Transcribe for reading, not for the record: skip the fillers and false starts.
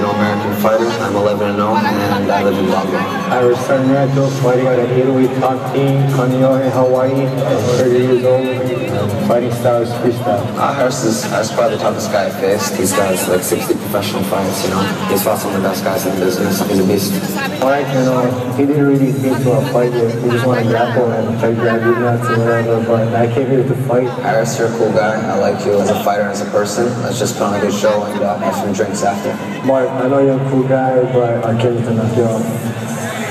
Filipino-American fighter. I'm 11-0, and I live in Baguio. Irish Smart-Araneta, fighting out of 808 top team, Kaneohe, Hawaii, 30 years old. Fighting style is freestyle. Harris is probably the toughest guy I faced. He's got like 60 professional fights, you know. He's fought some of the best guys in the business. He's a beast. Mike, you know, he didn't really think to a fight yet. He just wanted to grapple and try to grab you nuts and whatever, but I came here to fight. Harris, you're a cool guy. I like you as a fighter and as a person. Let's just put on a good show and have some drinks after. Mark, I know you're a cool guy, but I came to knock you out.